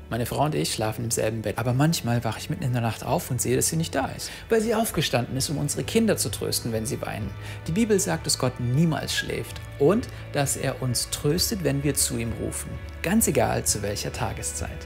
Meine Frau und ich schlafen im selben Bett, aber manchmal wache ich mitten in der Nacht auf und sehe, dass sie nicht da ist, weil sie aufgestanden ist, um unsere Kinder zu trösten, wenn sie weinen. Die Bibel sagt, dass Gott niemals schläft und dass er uns tröstet, wenn wir zu ihm rufen, ganz egal zu welcher Tageszeit.